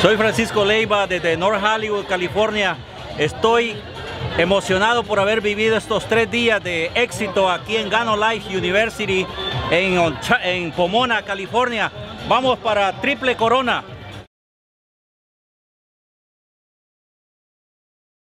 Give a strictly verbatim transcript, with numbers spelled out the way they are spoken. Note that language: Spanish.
Soy Francisco Leiva desde North Hollywood, California. Estoy emocionado por haber vivido estos tres días de éxito aquí en Gano Life University en, en Pomona, California. Vamos para triple corona.